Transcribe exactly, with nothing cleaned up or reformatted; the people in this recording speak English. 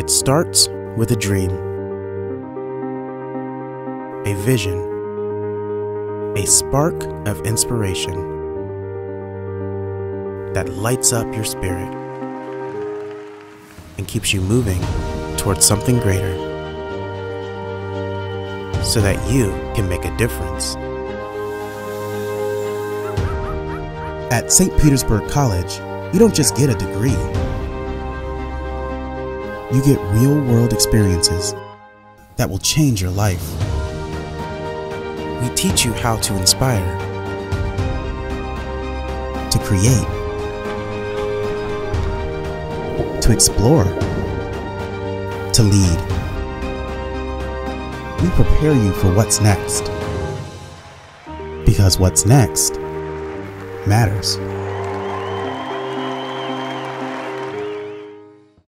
It starts with a dream, a vision, a spark of inspiration that lights up your spirit and keeps you moving towards something greater so that you can make a difference. At Saint Petersburg College, you don't just get a degree. You get real-world experiences that will change your life. We teach you how to inspire, to create, to explore, to lead. We prepare you for what's next, because what's next matters.